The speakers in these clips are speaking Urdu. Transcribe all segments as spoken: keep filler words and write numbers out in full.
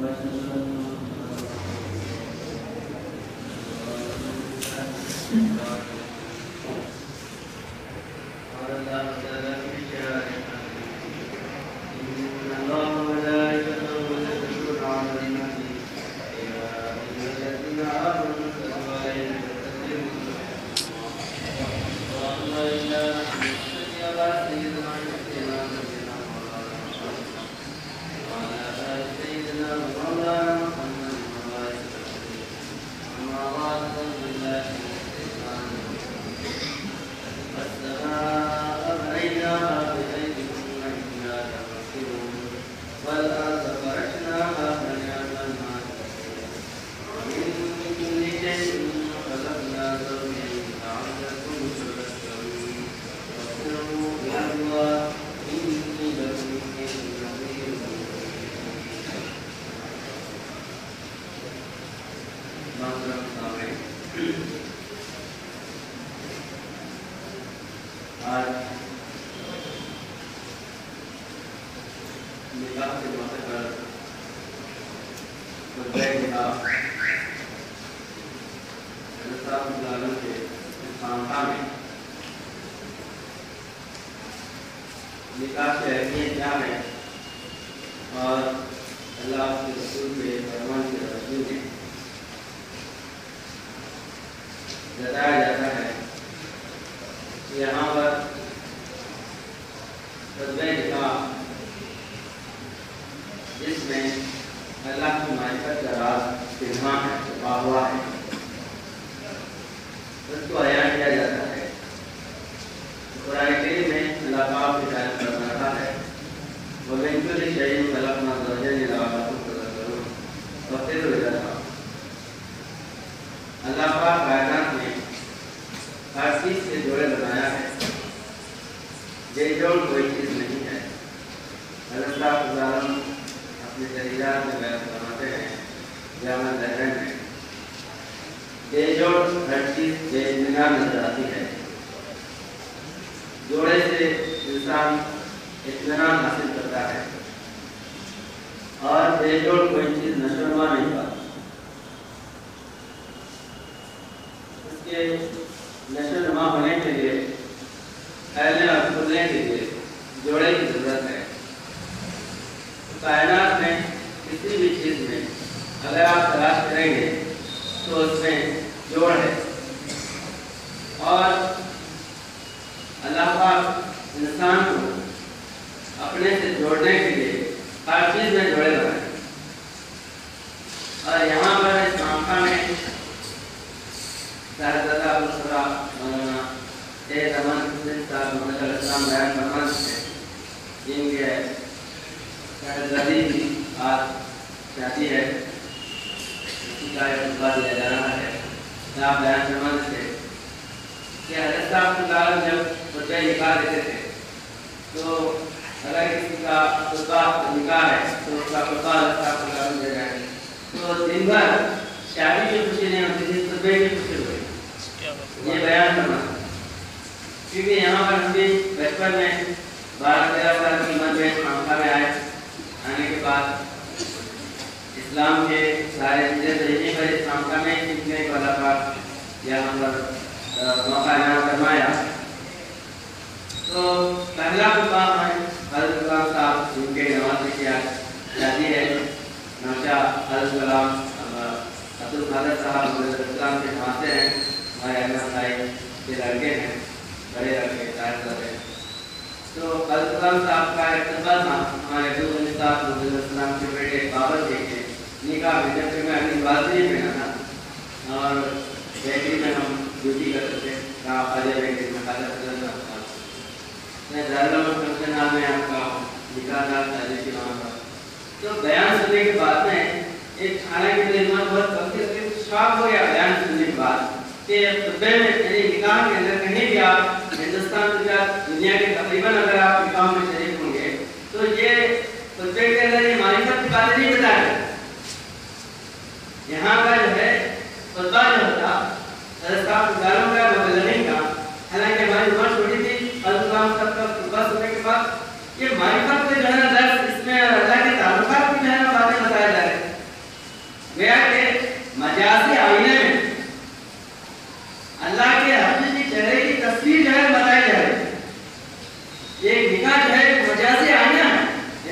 ये मारिफत के जो है ना दर्स इसमें अल्लाह के ताल्लुकात की जो है ना बातें बताया जा रहे हैं।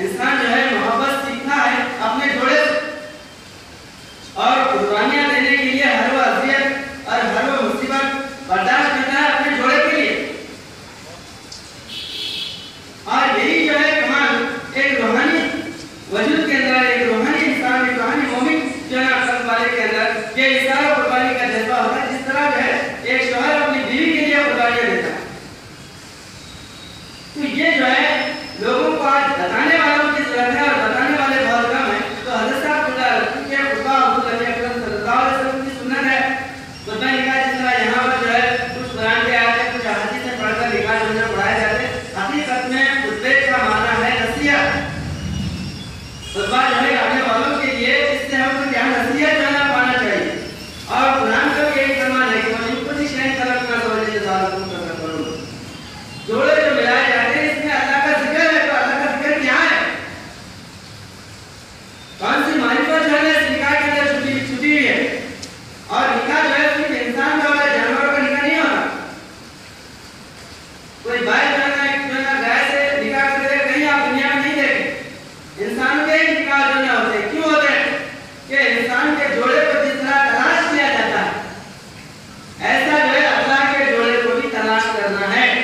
انسان جو ہے محبت سیکھنا ہے اپنے جوڑے سے، اور قربانیاں دینے کے لیے ہر وہ اذیت اور ہر وہ مصیبت برداشت کرنا ہے اپنے جوڑے کے لیے۔ اور یہی جو ہے کمال ایک روحانی وجود کے اندر، ایک روحانی انسان، ایک روحانی مومن جو ہے عقل والے کے اندر یہ اظہار و قربانی کا جذبہ ہوتا ہے، جس طرح جو ہے ایک شوہر اپنی بیوی کے لیے قربانیاں دیتا ہے۔ تو یہ جو ہے لوگوں کو آج بتانے والوں کی ضرورت ہے، اور بتانے والے بہت کم ہیں۔ تو حضرت صاحب خدا کے خطبہ حضور نبی اکرم صلی اللہ علیہ وسلم کی سنت ہے، خطبہ نکاح جس طرح یہاں پر جو ہے کچھ قرآن کے آیات کچھ احادیث سے پڑھ کر نکاح جو ہے پڑھائے جاتے ہیں، حقیقت میں خطبے کا معنی ہے نصیحت۔ خطبہ جو ہے آنے والوں کے لیے اس سے ہم کو کیا نصیحت جو ہے پانا چاہیے، اور قرآن کا بھی یہی فرمان ہے کہ وَمِن كُلِّ شَيْءٍ خَلَقْنَا زَوْجَيْنِ لَعَلَّكُمْ تَذَكَّرُونَ۔ جوڑے جو ملائے جاتے ہیں اس میں اللہ کا ذکر ہے، تو اللہ کا ذکر کیا ہے؟ کون سی معرفت جو ہے اس نکاح کے اندر چھپی چھپی ہوئی ہے؟ اور نکاح جو ہے صرف انسان کا ہوتا ہے، جانوروں کا نکاح نہیں ہوتا۔ کوئی بھائی جو ہے جو ہے گائے سے نکاح کرتے ہیں، کہیں آپ دنیا میں نہیں دیکھیں۔ انسان کے ہی نکاح جو ہے ہوتے ہیں، کیوں ہوتے ہیں؟ کہ انسان کے جوڑے کو جس طرح تلاش کیا جاتا ہے، ایسا جو ہے اللہ کے جوڑے کو بھی تلاش کرنا ہے۔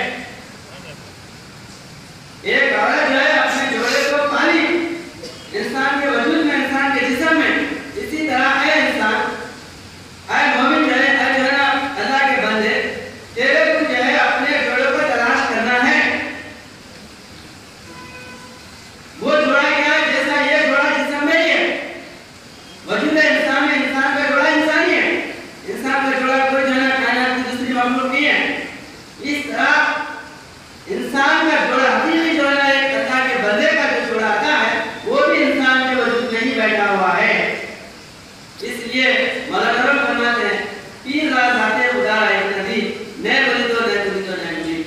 ایک عورت جو ہے اپنے جوڑے کو پالی انسان کے وجود میں، انسان کے جسم میں، اسی طرح اے انسان، اے مومن جو ہے، اے جو ہے نا اللہ کے بندے، تیرے کو جو ہے اپنے جوڑے کو تلاش کرنا ہے۔ وہ جوڑا کیا ہے؟ جیسا یہ جوڑا جسم میں ہی ہے، وجود انسان میں انسان کا جوڑا انسانی ہے، انسان کا جوڑا کوئی جو ہے نا کائنات کی دوسری مخلوق نہیں ہے۔ اس طرح انسان کا جوڑا حقیقی جو ہے ایک اللہ کے بندے کا جو جوڑا آتا ہے وہ بھی انسان کے وجود میں ہی بیٹھا ہوا ہے۔ اس لیے مولانا روم فرماتے ہیں تین راز آتے خدا ایک ندی، نئے بلی تو نئے بلی تو نئے بلی۔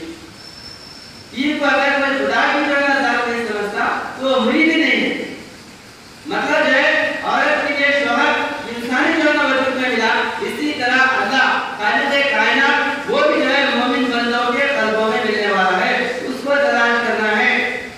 تین کو اگر کوئی خدا کی جو ہے ذات نہیں سمجھتا تو وہ مرید ہی نہیں ہے۔ مطلب جو ہے عورت کے لیے شوہر انسانی جو ہے وجود میں ملا، اسی طرح اللہ خالق کائنات وہ بھی جو ہے مومن بندوں کے قلبوں میں ملنے والا ہے، اس کو تلاش کرنا ہے۔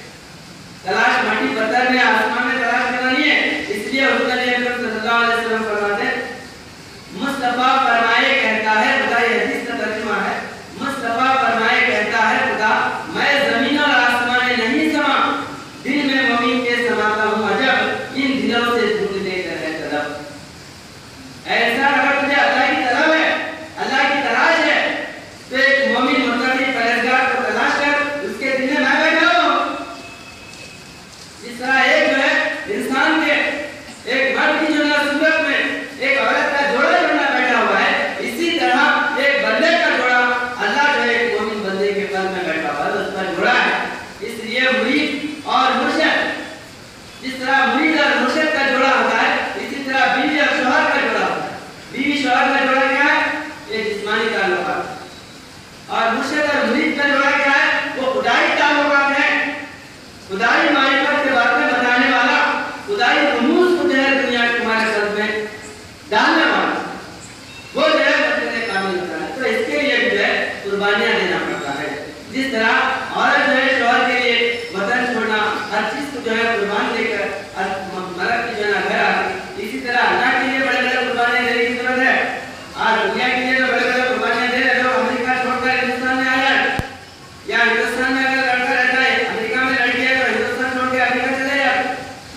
تلاش مٹی پتھر میں آسمان میں تلاش کرنا نہیں ہے۔ اس لیے حضور نبی اکرم صلی اللہ علیہ وسلم فرماتے ہیں، مصطفیٰ فرمائے کہتا ہے خدا، یہ حدیث کا ترجمہ ہے، مصطفیٰ فرمائے کہتا ہے خدا، میں زمین اور آسمان میں نہیں سما، دل میں مومن کے سماتا ہوں عجب، ان دلوں سے ڈھونڈنے کا ہے طلب۔ ایسا اگر تجھے اللہ کی طلب ہے، اللہ کی تلاش ہے، تو ایک مومن متقی پرہیزگار کو تلاش کر، اس کے دل میں میں بیٹھا ہوں۔ جس طرح ایک جو ہے انسان کے ایک مرد کی جو ہے صورت میں ایک عورت کا جوڑا جو ہے بیٹھا ہوا ہے، اسی طرح ایک بندے کا جوڑا اللہ جو ہے ایک مومن بندے کے قلب میں بیٹھا ہوا ہے، اس کا جوڑا ہے۔ اس لیے مرید اور مرشد، جس طرح مرید اور مرشد کا جوڑا ہوتا ہے، اسی طرح بیوی اور شوہر کا جوڑا ہوتا ہے۔ بیوی شوہر کا جوڑا کیا ہے؟ یہ جسمانی تعلقات، اور مرشد اور مرید کا جوڑا کیا ہے؟ وہ خدائی تعلقات ہیں، خدائی معرفت کے بارے میں بتانے والا، خدائی رموز کو جو ہے دنیا کے ہمارے قلب میں ڈالنے والا، وہ جو ہے مرشد کامل ہوتا ہے۔ تو اس کے لیے جو ہے قربانیاں دینا پڑتا ہے۔ جس طرح عورت جو ہے شوہر کے لیے وطن چھوڑنا، ہر چیز کو جو ہے قربان دے کر مرد کی جو ہے گھر آتی، اسی طرح اللہ کے لیے بڑے بڑے قربانیاں دینے کی ضرورت ہے۔ آج دنیا کے لیے جو بڑے بڑے قربانیاں دے رہے لوگ امریکہ چھوڑ کر ہندوستان میں آ جائے، یا ہندوستان میں اگر لڑکا رہتا ہے امریکہ میں لڑکی ہے تو ہندوستان چھوڑ کے امریکہ چلے جاتے۔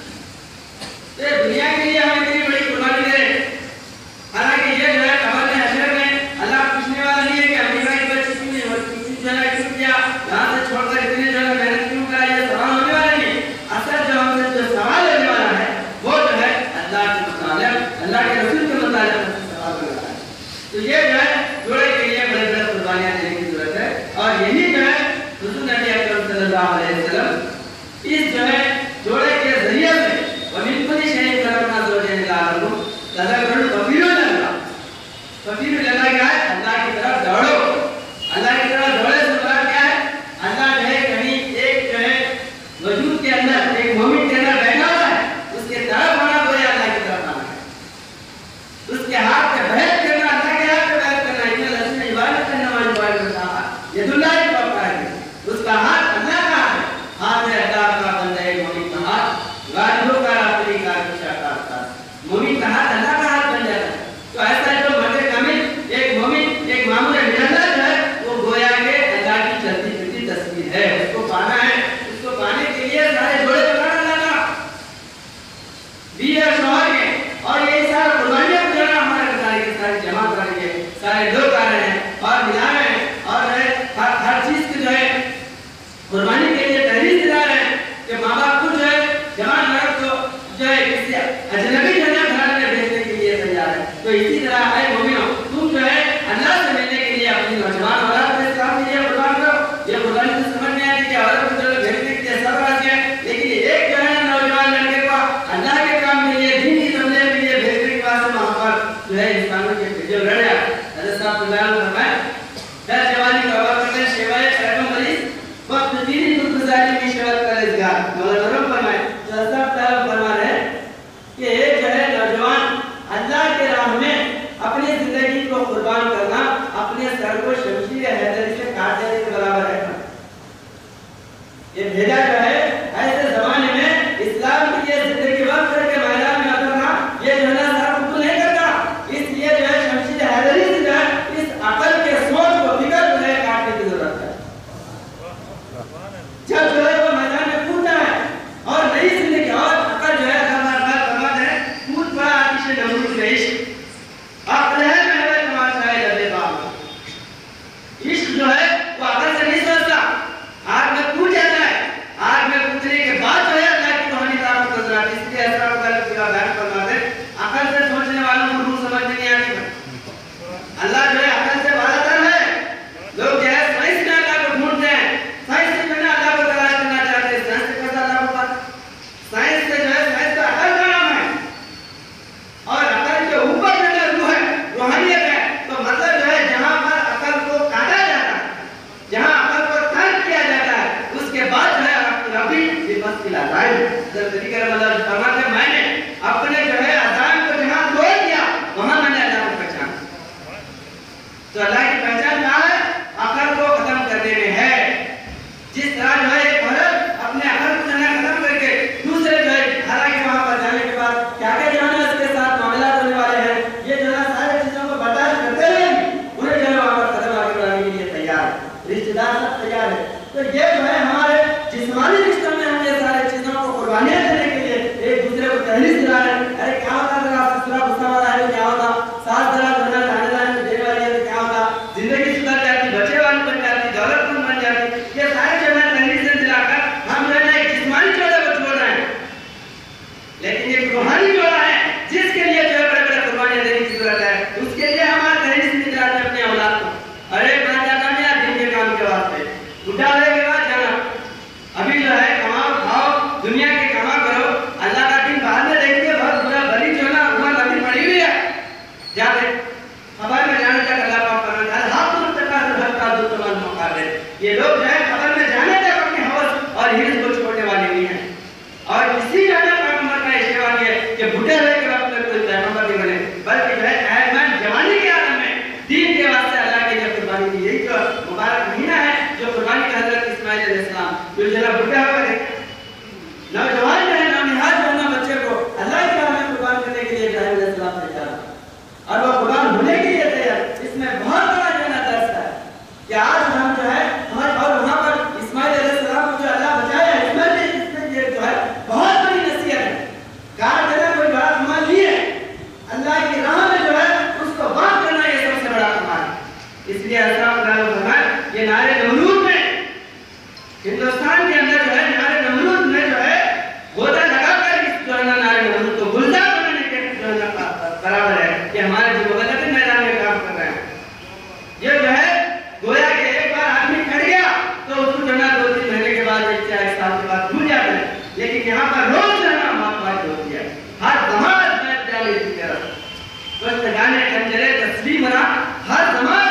تو دنیا کے لیے ہم اتنی بڑی قربانی دے رہے ہیں، حالانکہ یہ جو ہے قبر میں حشر میں اللہ پوچھنے والا نہیں ہے کہ امریکہ کی بچی کیوں جو ہے کیوں کیا، یہاں سے چھوڑ کر اتنے جو ہے محنت کیوں کرا، یہ سوال ہونے والا نہیں۔ اصل جو ہم سے جو سوال ہونے والا ہے وہ جو ہے اللہ کے مطابق، اللہ کے رسول کے مطابق سوال ہونے والا ہے۔ تو یہ جو ہے جوڑے کے لیے بڑے بڑے قربانیاں دینے کی ضرورت ہے، اور یہی جو ہے حضور نبی اکرم صلی اللہ علیہ وسلم اس جو ہے جوڑے کے ذریعے سے وَمِن كُلِّ شَيْءٍ خَلَقْنَا زَوْجَيْنِ لَعَلَّكُمْ تَذَكَّرُونَ، فَفِرُّوا إِلَى اللَّهِ، فَفِرُّوا إِلَى اللَّهِ کیا ہے؟ اللہ کی طرف دوڑو۔ اللہ کی طرف دوڑے سے مراد کیا ہے؟ اللہ جو ہے کہیں ایک جو ہے وجود کے اندر، ایک مومن کے اندر بیٹھا ہوا ہے، اس کے طرف آنا تو یہ اللہ کی طرف آنا ہے، اس کے ہاتھ پہ بیعت کرنا، اللہ کے ہاتھ پہ بیعت کرنا، ان الذین یبایعونک انما یبایعون اللہ ید اللہ فوق ایدیہم، اس کا ہاتھ اللہ کا ہے، ہاتھ ہے اللہ کا بندہ ہے مومن کا مسجد اذان حضرت علی کرم اللہ وجہ فرماتے ہیں میں نے اپنے جو ہے اذان کو جہاں توڑ دیا وہاں میں نے اللہ کو پہچانا. تو اللہ کی پہچان کہاں ہے؟ عقل کو ختم کرنے میں ہے. جس طرح جو ہے ایک عورت اپنے عقل کو جانا ختم کر کے دوسرے جو ہے حالانکہ وہاں پر جانے کے بعد کیا کیا جو ہے اس کے ساتھ معاملات ہونے والے ہیں یہ جو ہے سارے چیزوں کو برداشت کرتے ہوئے انہیں جو ہے وہاں پر قدم آگے بڑھانے کے لیے تیار ہے. رشتے دار سب تیار ہے. تو یہ جو ہے ہمارے جسمانی رشتوں میں ہم یہ سارے چیزوں کو قربانیاں دینے کے لیے ایک دوسرے کو تحریک دلا رہے ہیں. ارے کیا ہوتا ذرا سسرا غصہ والا ہے کیا ہوتا, ساس ذرا بنا کھانے لانے میں دینے والی ہے تو کیا ہوتا, زندگی سدھر جاتی, بچے والی بن جاتی, دولت مند بن جاتی. یہ سارے جو ہے تحریک سے دلا کر ہم جو ہے ایک جسمانی جوڑے کو چھوڑ رہے ہیں لیکن ایک روحانی جوڑا ہے جس کے لیے جو ہے بڑے بڑے قربانیاں دینے کی ضرورت ہے. اس کے لیے ہمارے تحریک سے دلاتے ہیں اپنے اولاد کو. ارے بنا جاتا ہے یار دین کے کام کے واسطے بڈھا ہونے کے بعد جانا ابھی جو ہے کماؤ کھاؤ دنیا کے کما کرو اللہ کا دین بعد میں دیکھتے بہت برا بری جو ہے نا عمر ابھی پڑی ہوئی ہے جاتے خبر میں جانے تک اللہ پاک فرماتا ہے ہاتھ تم تک ہر کا دو تمام مقابلے. یہ لوگ جو ہے خبر میں جانے تک اپنی حوث اور ہرس کو چھوڑنے والے نہیں ہیں. اور اسی جانے پیغمبر کا اشتباہ یہ ہے کہ بڈھے ہوئے کے وقت میں کوئی پیغمبر نہیں بنے بلکہ جو ہے ایمان جوانی کے عالم میں دین کے واسطے اللہ کے لیے قربانی دی. یہی جو مبارک مہینہ ہے جو قربانی کا حضرت اسماعیل علیہ السلام جو جنا بڈھا ہو گئے نوجوان جو ہے نونہال جو ہے بچے کو اللہ کے راہ میں قربان کرنے کے لیے ابراہیم علیہ السلام نے کہا اور وہ قربان ہونے کے لیے تیار. اس میں بہت بڑا جو ہے درس ہے کہ آج ہم جو ہے ہمارے اور وہاں پر اسماعیل علیہ السلام کو جو اللہ بچایا ہے اس میں بھی اس میں یہ جو ہے بہت بڑی نصیحت ہے. کار دینا کوئی بڑا کمال نہیں ہے, اللہ کی راہ میں جو ہے اس کو وقف کرنا یہ سب سے بڑا کمال ہے. اس لیے اسلام کا فرمان یہ نعرے نمرود میں ہندوستان کے اندر جو ہے نعرے نمرود میں جو ہے غوطہ لگا کر اس جو ہے نعرے نمرود کو گلزار بنانے کے جو ہے برابر ہے کہ ہمارے جو مغلق میدان میں کام کر رہے ہیں. یہ جو ہے گویا کہ ایک بار آدمی کھڑ گیا تو اس کو جو ہے دو تین مہینے کے بعد ایک چار ایک سال کے بعد بھول جاتا ہے لیکن یہاں پر روز جو ہے موت واقع ہوتی ہے. ہر زمان میں جانے کی طرف بس جانے کنجرے تسلیم رہا ہر زمان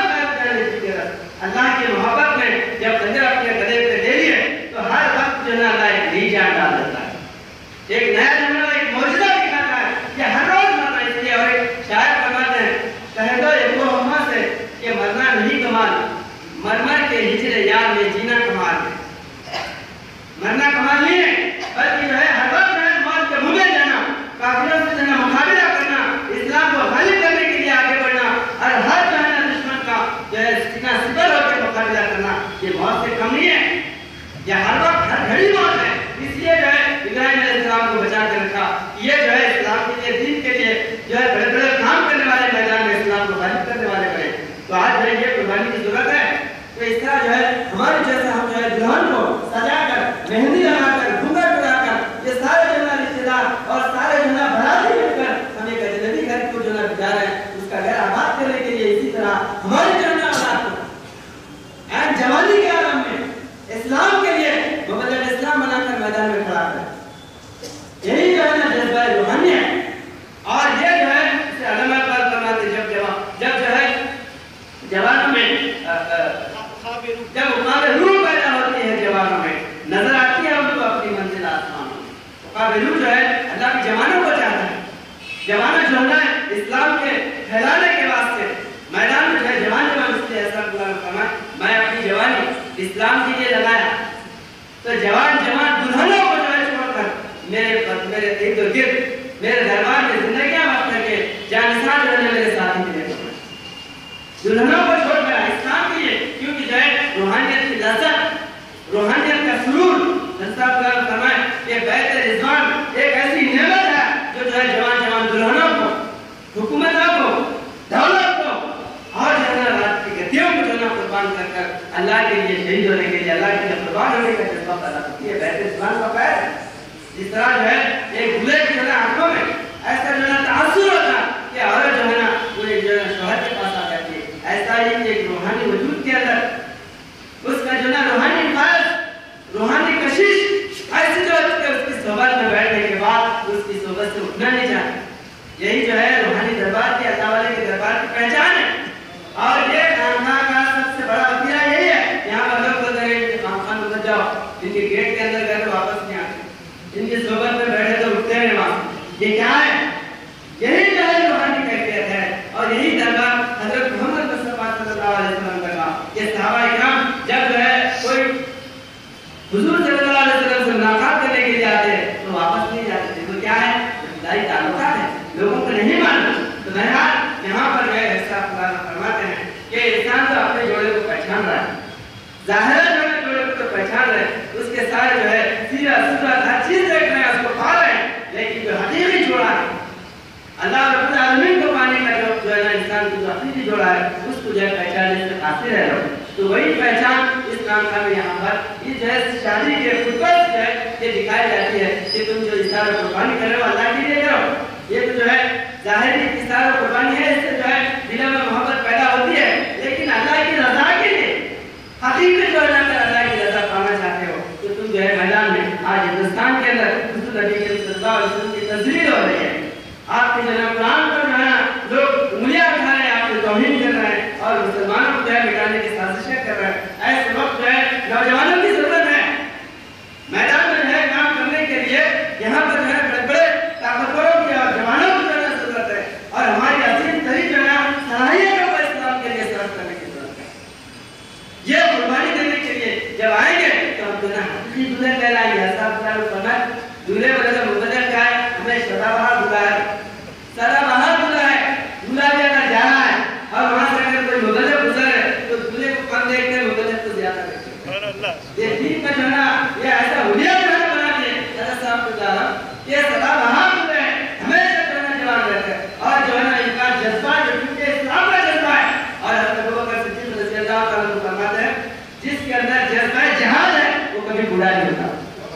اللہ کی محبت میں جب خنجر اپنے گلے پہ لے لیے تو ہر وقت جو ہے اللہ ایک نئی جان ڈال دیتا ہے, ایک نیا جملہ ایک معجزہ دکھاتا ہے کہ ہر روز مرنا. اس لیے اور ایک شاعر فرماتے ہیں کہہ دو ایک وہ ہما سے کہ مرنا نہیں کمال, مرمر کے ہجر یار میں جینا کمال ہے. مرنا کمال نہیں ہے بلکہ جو ہے ہر وقت جو ہے موت کے منہ میں جانا, کافروں سے جو ہے مقابلہ کرنا, اسلام کو غالب کرنے کے لیے آگے بڑھنا اور ہر جو ہے دشمن کا جو ہے سینہ سپر ہو کے مقابلہ کرنا یہ موت سے کم نہیں ہے. یہ ہر وقت ہر گھڑی موت ہے. اس لیے جو ہے ابراہیم علیہ السلام کو بچا کے رکھا. یہ جو ہے اسلام کے لیے دین کے لیے جو ہے بڑے بڑے کام کرنے والے میدان میں اسلام کو غالب کرنے والے بنے. تو آج جو ہے یہ قربانی کی ضرورت ہے. تو اس طرح جو ہے ہمارے جیسے ہم جو ہے دلہن کو سجا کر مہندی لگا کر گھونگھٹ اڑا کر یہ سارے جو ہے رشتے دار اور سارے جو ہے بھراتی مل کر ہم ایک اجنبی گھر کو جو ہے بچا رہے ہیں اس کا گھر آباد کرنے کے لیے اسی طرح ہماری جو ہے اولاد کو این جوانی کے عالم میں اسلام کے لیے مبلغ اسلام بنا کر میدان میں کھڑا کر. یہی جو ہے نا جذبہ روحانی ہے. اور یہ جو ہے اسے علماء اقبال فرماتے جب جوان جب جو ہے جوانوں میں جب خواب روح پیدا ہوتی ہے جوانوں میں نظر آتی ہے ان کو اپنی منزل آسمان میں. خواب روح جو ہے اللہ کی جوانوں کو چاہتا ہے. جوانوں جو ہے اسلام کے پھیلانے کے واسطے میدان میں جو ہے جوان جوان اس لیے ایسا فرمایا میں اپنی جوانی اسلام کے لیے لگایا. تو جوان جوان دلہنوں کو جو ہے چھوڑ کر میرے میرے ارد گرد میرے دربار میں زندگیاں وقت کر کے جانسان جو ہے میرے ساتھی ملے. دلہنوں کو چھوڑ کر اسلام کے لیے کیونکہ جو ہے روحانیت کی لذت روحانیت کا سرور رسول فرمائے کہ بیت رضوان ایک ایسی نعمت ہے جو جو ہے جوان جوان دلہنوں کو حکومتوں کو دولت کو اور جو ہے رات کی گدیوں کو جو ہے قربان کر کر اللہ کے لیے شہید ہونے کے لیے اللہ کے لیے قربان ہونے کا جذبہ پیدا کرتی ہے. بیت رضوان کا پیر ہے. جس طرح جو ہے ایک دلہے کی جو ہے آنکھوں میں ایسا جو ہے تاثر ہوتا کہ عورت جو ہے نا وہ ایک جو ہے شوہر کے پاس آ جاتی ہے. ایسا ہی ایک روحانی وجود کے اندر اس کا جو ہے روحانی خواہش روحانی کشش ایسی جو ہے اس کی صحبت میں بیٹھنے کے بعد اس کی صحبت سے اٹھنا نہیں چاہتا. یہی جو ہے روحانی دربار کے اللہ والے کے دربار کی پہچان ہے. اور یہ خانقاہ کا سب سے بڑا عطیہ یہی ہے. یہاں پر لوگ بولتے ہیں کہ خانقاہ میں مت جاؤ, جن کے گیٹ کے اندر گئے تو واپس نہیں آتے. اللہ رب العالمین کو پانے کا جو جو ہے نا انسان کو جو عقیدی جوڑا ہے اس کو جو ہے پہچاننے سے قاصر ہے لوگ. تو وہی پہچان اس کام کا میں یہاں پر یہ جو ہے شادی کے خطبہ جو ہے یہ دکھائی جاتی ہے کہ تم جو اظہار و قربانی کر رہے ہو اللہ کے لیے کرو. یہ تو جو ہے ظاہری اظہار و قربانی ہے, اس سے جو ہے دلوں میں محبت پیدا ہوتی ہے, لیکن اللہ کی رضا کے لیے حقیقت جو ہے نا اگر اللہ کی رضا پانا چاہتے ہو تو تم جو ہے میدان میں آج ہندوستان کے اندر حضور نبی کریم صلی اللہ علیہ وسلم کی تذلیل ہو رہی ہے. آپ کے جناب قرآن پر جو ہے نا لوگ انگلیاں اٹھا رہے ہیں, آپ کی توہین کر رہے ہیں اور مسلمانوں کو جو ہے مٹانے کی سازشیں کر رہے ہیں. ایسے وقت جو ہے نوجوانوں کی ضرورت ہے میدان میں جو ہے کام کرنے کے لیے. یہاں پر جو ہے بڑے بڑے طاقتوروں کی اور جوانوں کی جو ہے ضرورت ہے اور ہماری عظیم ترین جو ہے نا صلاحیتوں کو اسلام کے لیے صرف کرنے کی ضرورت ہے. یہ قربانی دینے کے لیے جب آئیں گے تو ہم جو ہے حقیقی دولہے کہلائیں گے. ایسا فرمایا دولہے والے مبدل کیا ہے, ہمیں سدا بہار دولہا ہے, سدا بہار دولہا ہے. دولہا بھی اگر جانا ہے اور وہاں سے اگر کوئی مبدل گزر ہے تو دولہے کو کم دیکھتے ہیں, مبدل کو زیادہ دیکھتے ہیں. یہ ٹھیک میں جو ہے نا یہ ایسا حلیہ جو ہے بنا دیا حضرت صاحب کو جا رہا یہ سدا بہار دولہے ہیں, ہمیشہ جو ہے نا جوان رہتے ہیں اور جو ہے نا ان کا جذبہ جو کیونکہ اسلام کا جذبہ ہے. اور حضرت ابوبکر صدیق رضی اللہ تعالیٰ عنہ فرماتے ہیں جس کے اندر جذبہ جہاد ہے وہ کبھی بوڑھا نہیں ہوتا.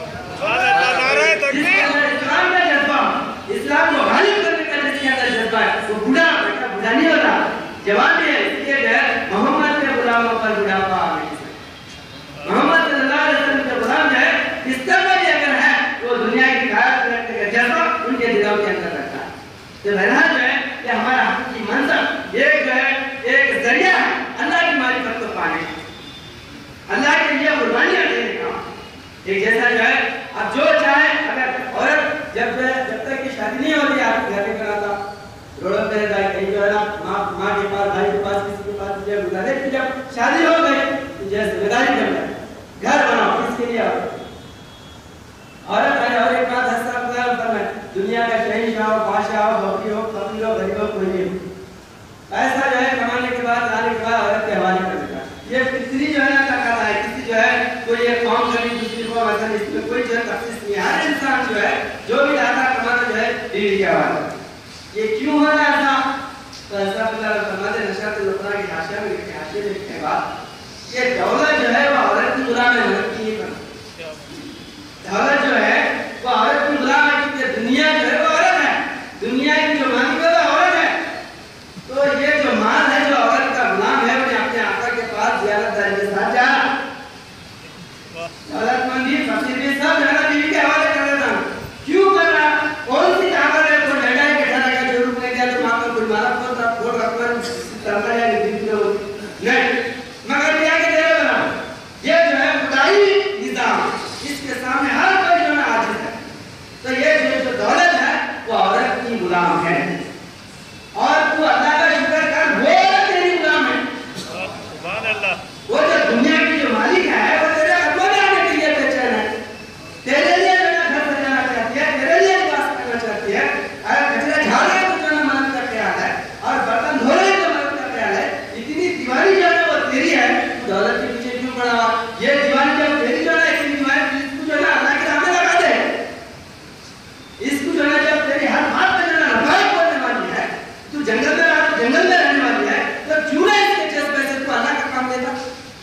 اسلام کا جذبہ, اسلام کو غالب کرنے کا جس کے اندر جذبہ ہے وہ بوڑھا بیٹا بوڑھا نہیں ہوتا, جوان بھی ہے. اس لیے جو ہے محمد کے غلاموں پر بڑھاپا آ گئی. محمد صلی اللہ علیہ وسلم کے غلام جو ہے اس طرح بھی اگر ہے وہ دنیا کی قیادت کرنے کا جذبہ ان کے دلوں کے اندر رکھتا ہے. تو بہرحال جو ہے یہ ہمارا حقیقی منصب یہ جو ہے ایک ذریعہ ہے اللہ کی معرفت کو پانے, اللہ کے لیے قربانیاں دینے کا. ایک جیسا جو ہے اب جو چاہے اگر عورت جب جب تک کی شادی نہیں ہو رہی آپ گھر میں کرا تھا روڈوں پہ جائے کہیں جو ہے نا ماں ماں کے پاس بھائی کے پاس کسی کے پاس جو گزارے کہ جب شادی ہو گئی تو جو ذمہ داری کر لیں گھر بناؤ اس کے لیے عورت ہے. اور ایک بات حسن خدا فرمائے دنیا کا شہنشاہ ہو, بادشاہ ہو, بکری ہو, فقیر ہو, غریب ہو, کوئی نہیں ہو, پیسہ جو ہے کمانے کے بعد لانے کے بعد عورت کے حوالے کر دیتا ہے. یہ فطری جو ہے نا تقاضا ہے, کسی جو ہے کوئی ایک قوم کرنی دوسری قوم ایسا نہیں, اس میں کوئی جو ہے تخصیص نہیں ہے. ہر انسان جو ہے جو بھی لاتا کماتا جو ہے بیوی کے حوالے. یہ کیوں ہو رہا ہے ایسا؟ تو ایسا فرماتے نشاط الفقراء کی حاشیہ میں لکھے حاشیے میں لکھنے کے بعد یہ دولت جو ہے وہ عورت کی غلام ہے, عورت کی نہیں کرنا. دولت جو ہے وہ عورت کی غلام ہے کیونکہ دنیا جو ہے وہ عورت ہے, دنیا کی جو مالک ہے وہ عورت ہے. تو یہ جو مال ہے جو عورت کا غلام ہے انہیں اپنے آقا کے پاس زیارت داری کے ساتھ جا دولت مندی فقیر بھی سب جانا بیوی کے حوالے کر دیتا ہوں. کیوں کر رہا, کون سی طاقت ہے کوئی ڈیٹا ہے کہ ڈھانا کا ضرور لے گیا تو وہاں پر کوئی مالا پھول تھا پھول رکھنا ترنا ہے کہ بیوی کو نہیں مگر کیا کہ دے رہا یہ جو ہے خدائی نظام اس کے سامنے ہر کوئی جو ہے عاجز ہے. تو یہ جو دولت ہے وہ عورت کی غلام ہے اور تو اللہ کا شکر کر وہ تیری غلام ہے. سبحان اللہ. وہ جو دنیا کی جو مالک ہے وہ تیرے خدمت میں آنے کے لیے بے چین ہے, تیرے لیے جو ہے گھر سجانا چاہتی ہے, تیرے لیے لباس کرنا چاہتی ہے, اگر کچرا جھاڑنے کو جو ہے مدد کا خیال ہے اور برتن دھونے کو مدد کا خیال ہے. اتنی دیوانی جو ہے وہ تیری ہے, دولت کے پیچھے کیوں پڑا ہوا؟ یہ دیوانی جب تیری جو ہے اتنی دیوانی اس کو جو ہے اللہ کے راہ میں لگا دے, اس کو جو ہے جب تیری ہر بات پہ جو ہے رفاقت کرنے والی ہے, تو جنگل میں رہا جنگل میں رہنے والی ہے, تو کیوں نہ اس کے جذبے سے تو اللہ کا کام دیتا.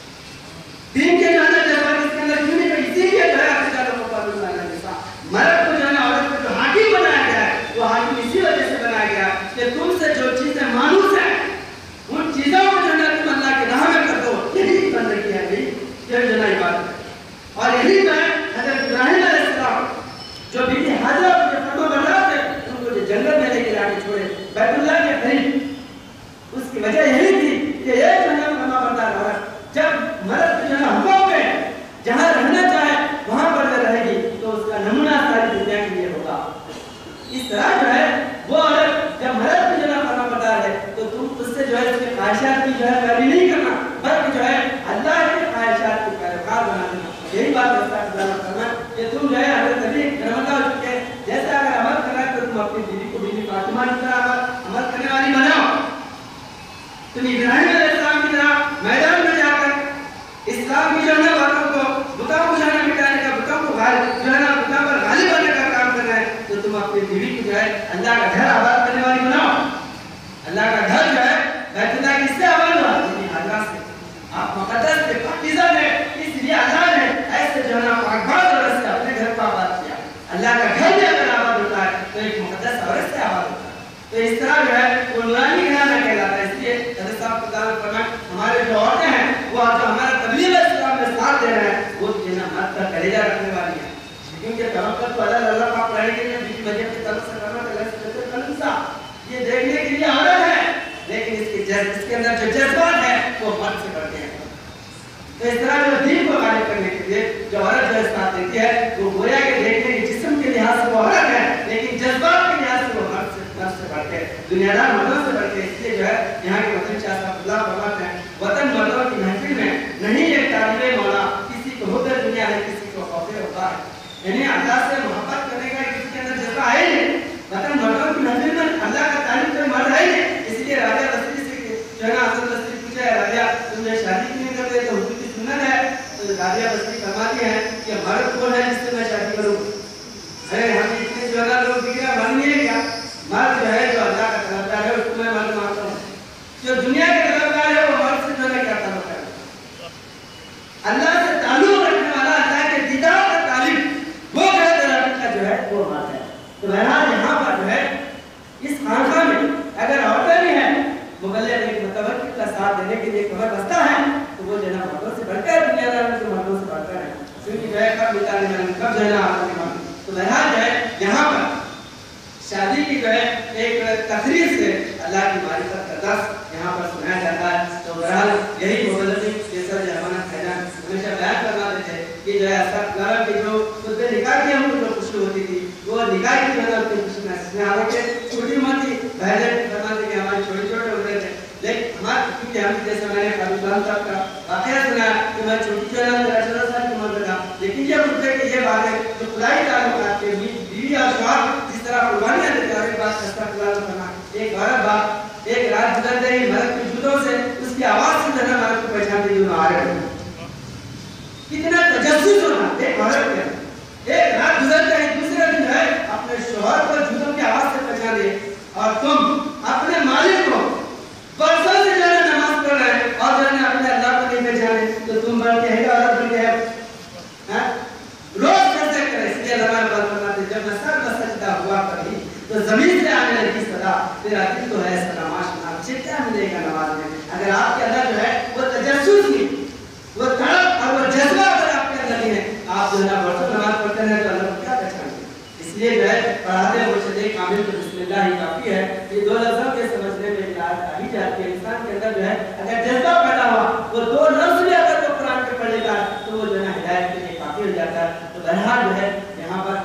دین کے جو ہے جذبہ اس کے اندر کیوں نہیں, اسی لیے جو ہے اقتدار کو پابند بنانا جیسا مرد کو جو ہے عورت کو جو حاکم بنایا گیا ہے وہ حاکم اسی وجہ سے بنایا گیا کہ تم سے جو چیزیں مانوس ہیں ان چیزوں کو جو ہے تم اللہ کے راہ میں کر دو. یہی بندگی ہے بھائی, یہ جو ہے عبادت ہے. اور یہی جو ہے حضرت ابراہیم علیہ السلام جو بیٹی حاجرہ کے فرما بردار تھے ان کو جو جنگل میں لے کے جا کے چھوڑے بیت اللہ کے قریب, اس کی وجہ یہی تھی کہ ایک جو ہے فرما بردار عورت جب مرد جو ہے حقوق پہ جہاں رہنا چاہے وہاں پر جو رہے گی تو اس کا نمونہ ساری دنیا کے لیے ہوگا. اس طرح جو ہے وہ عورت جب مرد بھی جو ہے فرما بردار ہے تو تم اس سے جو ہے اس کے خواہشات کی جو ہے پیروی نہیں کرنا بلکہ جو ہے اللہ کے خواہشات کی پیروکار بنا دینا. یہی بات اللہ کرنا کہ تم جو ہے حضرت نبی رحمت اللہ ہو چکے جیسے اگر عمل کرنا ہے تو تم اپنی بیوی کو بیوی فاطمہ کی طرح عمل کرنے والی بناؤ. تم ابراہیم علیہ السلام کی طرح میدان میں جا کر اسلام کی جو ہے باتوں کو بتاؤں کو جو ہے مٹانے کا, بتاؤں کو غالب جو ہے نا بتاؤں پر غالب آنے کا کام کر رہے ہیں, تو تم اپنی بیوی کو جو ہے اللہ کا گھر آباد کرنے والی دنیا دار مردوں سے بڑھ کے، اس لیے جو ہے یہاں کے وطن شاہ صاحب اللہ فرماتے ہیں وطن مردوں کی محفل میں نہیں ایک طالب مولا، کسی کو حب دنیا ہے کسی کو خوف عقبہ ہے. یعنی اللہ سے محبت کرنے کا کسی کے اندر جذبہ ہے نہیں. وطن مردوں کی محفل میں اللہ کا طالب کوئی مرد ہے نہیں. اس لیے راجہ بصری سے جو ہے نا حضرت بصری پوچھا ہے راجہ تم نے شادی کیوں نہیں کرتے؟ تو حضور کی سنت ہے. تو راجہ بصری فرماتی ہیں کہ مرد کون ہے جس سے میں شادی کروں؟ ارے ہم اتنے جو ہے لوگ بگڑا بن نہیں ہے کیا؟ مرد جو ہے جو اللہ کا طلبگار ہے اس کو میں مرد مانتا ہوں. جو دنیا کے طلبگار ہے وہ مرد سے جو ہے کیا تعلق ہے؟ اللہ سے تعلق رکھنے والا، اللہ کے دیدار کا طالب، وہ جو ہے طلبگار کا جو ہے وہ مرد ہے. تو بہرحال یہاں پر جو ہے اس خانقاہ میں اگر عورتیں بھی ہیں مغلب ایک متوکل کا ساتھ دینے کے لیے کمر بستہ ہے تو وہ جو ہے مردوں سے بڑھ کر دنیا دار کے مردوں سے بڑھ کر ہے. کیونکہ جو ہے کب نکالنے میں کب جو ہے نا آنے میں. تو بہرحال جو ہے یہاں پر شادی کی جو ہے ایک تقریر سے اللہ کی معرفت کا درس یہاں پر سنایا جاتا ہے. تو بہرحال یہی مغلبی جیسا جو ہمارا خیران ہمیشہ بیان کرواتے تھے کہ جو ہے ایسا لڑا کہ جو خود نکاح کی ہم کو جو خوشی ہوتی تھی وہ نکاح کی جو ہے اپنی خوشی محسوس میں حالانکہ چھوٹی عمر تھی بہن فرماتے کہ ہمارے چھوٹے چھوٹے ہوتے تھے لیکن ہمارے کیونکہ ہم جیسے میں نے خالد خان صاحب کا واقعہ سنا کہ میں چھوٹی جو ہے نا میرا اٹھارہ سال کی عمر تھا لیکن یہ مجھے کہ یہ بات ہے جو خدائی تعلقات کے بیوی اور شوہر جس طرح قربانیاں دیتے ہیں ایک بات ایسا خلال کرنا ایک عورت باپ ایک رات گزرتے ہی مرد کے جوتوں سے اس کی آواز سے جو ہے مرد کو پہچانتے ہی آ رہے ہیں. کتنا تجسس ہونا ایک عورت کے ایک رات گزرتے ہی دوسرے دن ہے اپنے شوہر کو جوتوں کی آواز سے پہچان دے اور تم اپنے مالک کو برسوں سے جو ہے نماز پڑھ رہے ہیں اور جو ہے اپنے اللہ کو نہیں پہچانے تو تم بڑھ کے ہے عورت بن کے ہے روز کیسے کرے. اس لیے اللہ بات فرماتے جب میں سر کا سجدہ ہوا کبھی تو زمین سے آنے لگی صدا تیرا دل تو ہے سلام آشنا. مجھے کیا ملے گا نماز میں اگر آپ کے اندر جو ہے وہ تجسس نہیں وہ تڑپ اور وہ جذبہ اگر آپ کے اندر نہیں ہے آپ جو ہے نا برسوں نماز پڑھتے ہیں تو اللہ کو کیا پہچانیں گے. اس لیے جو ہے پڑھاتے مرشد کامل تو بسم اللہ ہی کافی ہے. یہ دو لفظوں کے سمجھنے میں یاد آ ہی جاتی ہے. انسان کے اندر جو ہے اگر جذبہ پیدا ہوا وہ دو لفظ بھی اگر وہ قرآن کے پڑھے گا تو وہ جو ہے ہدایت کے لیے کافی ہو جاتا ہے. تو بہرحال جو ہے یہاں پر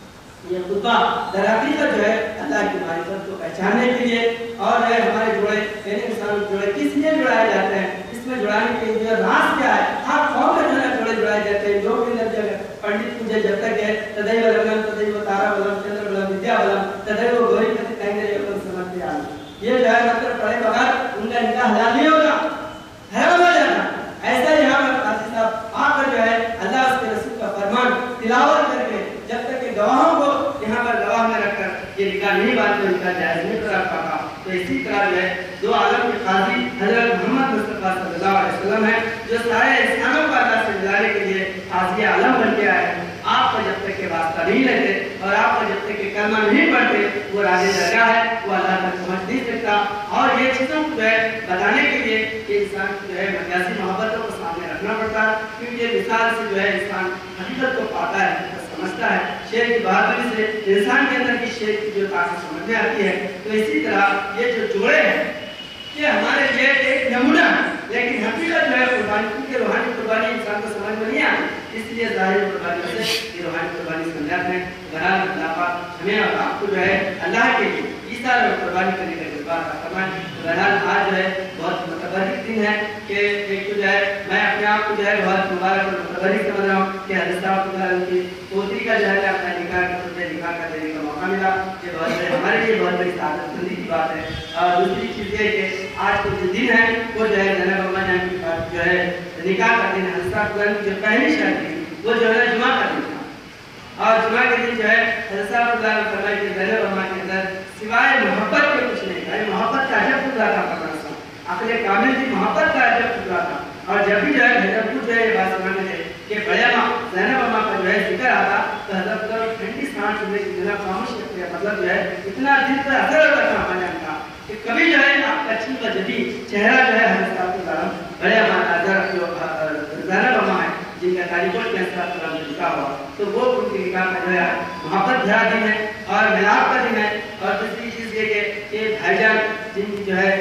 یہ خطبہ در حقیقت جو ہے اللہ کی معرفت کو پہچاننے کے لیے اور جو ہے ہمارے جوڑے یعنی انسان جوڑے کس لیے جڑائے جاتے ہیں اس میں جڑانے کے لیے راز کیا ہے. ہر قوم میں جو ہے جوڑے جڑائے جاتے ہیں جو کہ اندر جو ہے پنڈت مجھے جب تک ہے تدیو لگن تدیو تارا بلم چندر بلم ودیا بلم تدیو گوری کتی کہیں گے یہ سمجھتے ہیں. یہ جو ہے مطلب پڑھے بغیر ان کا نکاح حلال نہیں ہوگا حرام ہو جانا. ایسا ہی یہاں پر قاضی صاحب آ کر جو ہے اللہ اس کے رسول کا فرمان تلاوت کر کے جب تک کہ گواہوں کو یہاں پر گواہ میں رکھ کر یہ نکاح نہیں بات میں نکاح جائز نہیں قرار پاتا. تو اسی طرح جو ہے دو عالم کے قاضی حضرت محمد مصطفیٰ صلی اللہ علیہ وسلم ہے جو سارے انسانوں کو اللہ سے ملانے کے لیے قاضی عالم بن کے آئے. آپ کا جب تک کہ واسطہ نہیں لگے اور آپ کا جب تک کہ کلمہ نہیں پڑھتے وہ راز درگاہ ہے وہ اللہ تک پہنچ نہیں سکتا. اور یہ چیزوں کو جو ہے بتانے کے لیے کہ انسان کی جو ہے مجازی محبتوں کو سامنے رکھنا پڑتا ہے کیونکہ مثال سے جو ہے انسان حقیقت کو پاتا ہے سمجھتا ہے. شعر کی بہادری سے انسان کے اندر کی شعر کی جو طاقت سمجھ میں آتی ہے. تو اسی طرح یہ جو جوڑے ہیں یہ ہمارے لیے ایک نمونہ ہے لیکن حقیقت جو ہے قربانی کیونکہ روحانی قربانی انسان کو سمجھ میں نہیں آتی اس لیے ظاہر قربانی سے یہ روحانی قربانی سمجھاتے ہیں. بہرحال اللہ پاک ہمیں اور آپ کو جو ہے اللہ کے لیے عیسیٰ اور قربانی کرنے کا جذبہ عطا فرمائے. بہرحال آج جو ہے بہت متبرک دن ہے کہ ایک تو جو ہے میں اپنے آپ کو جو ہے بہت مبارک اور متبرک سمجھ رہا ہوں کہ حضرت صاحب کو ان کی پوتری کا جو ہے اپنا نکاح کا نکاح کر دینے کا موقع ملا. یہ بہت ہمارے لیے بہت بڑی سعادت مندی کی بات ہے. اور دوسری چیز یہ کہ آج کو جو دن ہے وہ جو ہے زینب اماں جان کی بات جو ہے نکاح کا دن حضرت صاحب کی جو پہلی شادی وہ جو ہے جمعہ کا دن تھا اور جمعہ کے دن جو ہے حضرت صاحب اللہ علیہ فرمائے کہ زینب اماں کے اندر سوائے محبت کے کچھ نہیں تھا. محبت کا عجب گزرا تھا پکڑا سا عقل کامل کی محبت کا عجب گزرا تھا. اور جب بھی جو ہے حضرت جو ہے یہ بات سمجھنے تھے کہ بڑے ماں زینب اماں کا جو ہے ذکر آتا تو حضرت کو ٹھنڈی سانس چلنے کی جگہ خاموش رکھتے ہیں. مطلب جو ہے اتنا دل پر اثر ہوتا تھا اماں جان کا کہ کبھی جو ہے آپ کا چھن کا جبھی چہرہ جو ہے حضرت صاحب کے بارے بڑے اماں حضرت جو زینب اماں ہے جن کا تاریخ میں اسلام میں لکھا ہوا تو وہ ان کے نکاح کا جو ہے محبت بھرا دن ہے اور ملاپ کا دن ہے. اور دوسری چیز یہ کہ یہ بھائی جان جن کی جو ہے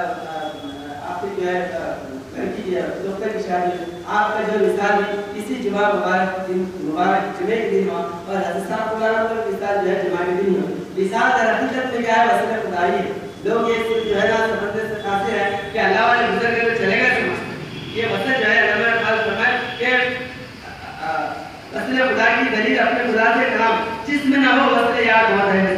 آپ کی جو ہے لڑکی کی ڈاکٹر کی شادی آپ کا جو مثال اسی جمعہ مبارک دن مبارک جمعے کے دن ہوا اور حضرت صاحب کو مثال جو ہے جمعہ کے دن ہوا. مثال در حقیقت میں کیا ہے وسیلہ خدائی ہے لوگ یہ جو ہے نا سمجھتے سے کھاتے ہیں کہ اللہ والے گزر گئے تو چلے گا سمجھ یہ وصل جو ہے اللہ نے خاص فرمائے کہ وصل خدا کی دلیل اپنے خدا سے کلام جس میں نہ ہو وصل یاد موت ہے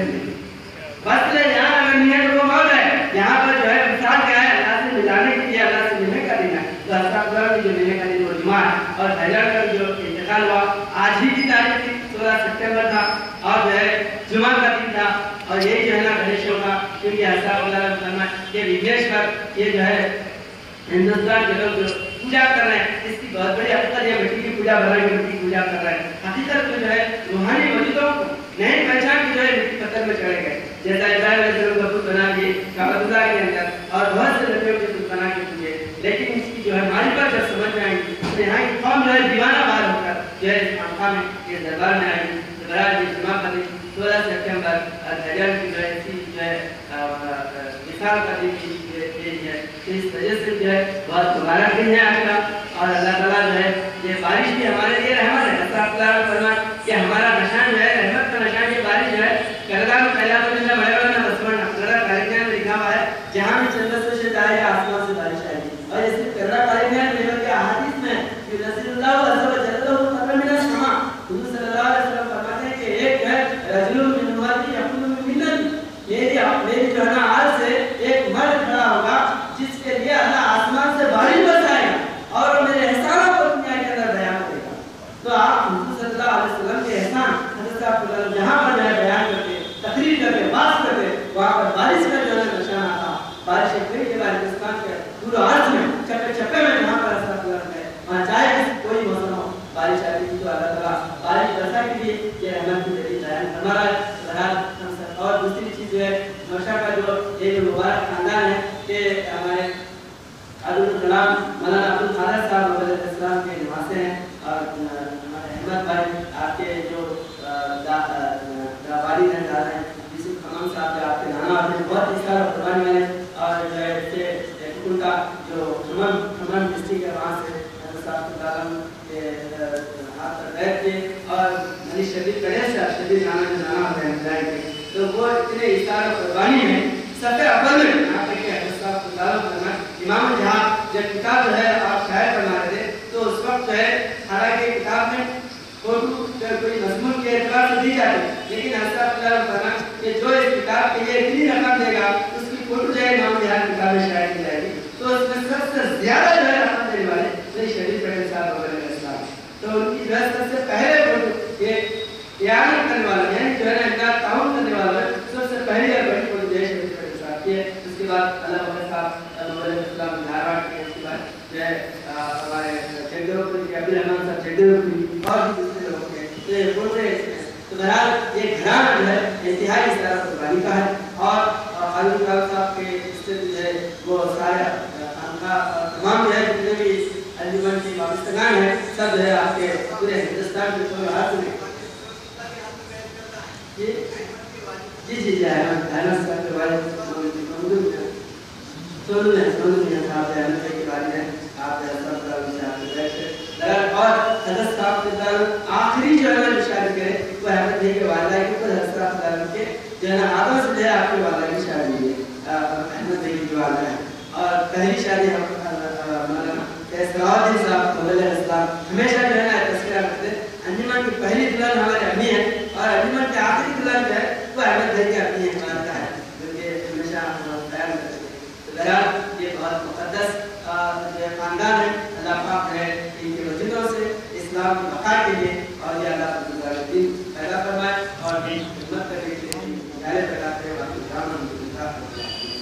وصل یہاں اگر نہیں ہے تو وہ موت ہے یہاں پر جو ہے مثال کیا ہے اللہ سے ملانے کے لیے اللہ سے ملنے کا دن ہے تو استغفر جو ملنے کا دن وہ جمعہ ہے اور حیدر کا جو انتقال ہوا آج ہی کی تاریخ تھی سولہ ستمبر تھا اور جو ہے جمعہ کا دن تھا اور یہی جو ہے نا گنیشوں کا کیونکہ ایسا اللہ نے فرمایا کہ ودیش پر یہ جو ہے ہندوستان کے لوگ جو پوجا کر رہے ہیں اس کی بہت بڑی حقیقت یہ مٹی کی پوجا بنا کے مٹی کی پوجا کر رہے ہیں حقیقت میں جو ہے روحانی وجودوں کو نہیں پہچان کے جو ہے مٹی پتھر میں چڑھے گئے جیسا ابراہیم علیہ السلام کا بت بنا کے کعبۃ اللہ کے اندر اور بہت سے لڑکیوں کے بت بنا کے پوجے لیکن اس کی جو ہے معرفت جب سمجھ میں آئے گی تو یہاں کی قوم جو ہے دیوانہ بار ہو کر جو ہے اس خانقاہ میں یہ دربار میں آئے گی تو برائے یہ جمعہ کا دن سولہ ستمبر حجر کی جو ہے اسی جو ہے مثال کا دن ہے اس وجہ سے جو ہے بہت مبارک دن ہے آج کا اور اللہ تعالیٰ جو ہے یہ بارش بھی ہمارے لیے رحمت ہے اللہ نے فرمایا کہ ہمارا نشان جو ہے رحمت کا نشان یہ بارش جو ہے کردا میں پہلا بندہ بڑے بڑے نہ بسمنا کردا کاریگر میں لکھا ہوا ہے جہاں بھی چندر سے جائے آسمان سے بارش آئے گی اور اس کردا کاریگر میں کے احادیث میں کہ رسول اللہ عز و جل قدر من السماء حضور صلی اللہ علیہ وسلم فرماتے ہیں کہ ایک ہے رجل من امتی یقول من میری میری جو ہے نا آج سے ایک مرد کھڑا ہوگا جس کے لیے اللہ آسمان سے بارش برسائے گا اور میرے احسانوں کو دنیا کے اندر بیان کرے گا تو آپ حضور صلی اللہ علیہ وسلم کے احسان حضرت صاحب جہاں پر جو ہے بیان کرتے تقریر کرتے بات کرتے وہاں پر بارش کا جو ہے نشان آتا بارش ایک پھر کے بعد ہندوستان کے پورے عرض میں چپے چپے میں جہاں پر ایسا کلر ہے وہاں چاہے کوئی موسم ہو بارش آتی ہے تو اللہ تعالیٰ بارش برسا کے لیے یہ رحمت کی ذریعے بیان ہمارا بہرحال اور دوسری چیز جو ہے نوشا کا جو ایک مبارک خاندان ہے کہ ہمارے عبدالکلام مولانا عبدالقادر صاحب علیہ السلام کے نواسے ہیں اور ہمارے احمد بھائی آپ کے جو والد ہیں دادا ہیں یوسف خمام صاحب جو آپ کے نانا ہوتے ہیں بہت اس طرح قربانی والے اور جو ہے اس سے ان کا جو خمم خمم ڈسٹرکٹ ہے وہاں سے حضرت صاحب تعلیم کے ہاتھ پر بیٹھ کے اور علی شدید گنیش صاحب شدید نانا جو نانا ہوتے ہیں بلائیں گے تو وہ اتنے اس طرح قربانی ہیں سب سے اول میں یہاں تک کہ حضرت صاحب تعلیم امام جہاں جب کتاب جو ہے آپ شاعر بنا رہے تھے تو اس وقت جو ہے حالانکہ کتاب میں فوٹو کوئی مضمون کے اعتبار سے دی جاتی لیکن حضرت اللہ فرمایا کہ جو اس کتاب کے لیے اتنی رقم دے گا اس کی فوٹو جو ہے امام جہاں کتاب میں شائع کی جائے گی تو اس میں سب سے زیادہ جو ہے رقم دینے والے نہیں شریف پٹیل صاحب علیہ السلام تو ان کی جو ہے سب سے پہلے فوٹو یہ قیادت کرنے والا یعنی جو ہے نا امداد تعاون کرنے والا سب سے پہلی اور بڑی فوٹو جو ہے شریف پٹیل صاحب کی ہے اس کے بعد اللہ بخیر صاحب علیہ السلام دھارواڑ کے اس کے بعد جو ہے ہمارے چیڈوپلی کے عبدالرحمان صاحب چیڈوپلی اور بھی دوسرے لوگ ہیں تو یہ فوٹو ہے تو بہرحال یہ گھرانہ جو ہے انتہائی اس طرح قربانی کا ہے اور خالد صاحب کے اس سے جو ہے وہ سارے خانقاہ تمام جو ہے جتنے بھی انجمن کی وابستگان ہیں سب جو ہے آپ کے پورے ہندوستان کے پورے ہاتھ میں جی جی جی جی احمد احمد صاحب کے والد سونو میاں سونو میاں سونو میاں صاحب احمد کے والد ہیں آپ سب اور حضرت صاحب کے آخری جو ہے نا شادی کرے وہ احمد بھائی کے والدہ ہے کیونکہ حضرت صاحب کے جو ہے نا آدھوں سے جو ہے آپ کے والدہ کی شادی ہے احمد بھائی کی والدہ ہے اور پہلی شادی مولانا اسرار الدین صاحب علیہ السلام ہمیشہ جو ہے نا تذکرہ کرتے انجمن کی پہلی دلہن ہمارے امی ہیں اور انجمن کے آخری دلہن جو ہے وہ احمد بھائی کی اپنی والدہ ہے کیونکہ ہمیشہ بیان کرتے ہیں بہرحال یہ بہت مقدس جو خاندان ہے اللہ پاک ہے ان کے وجودوں سے اسلام کی بقا کے لیے اور یہ اللہ تعالیٰ دین پیدا فرمائے اور دین خدمت کرنے کے لیے پیدا کرے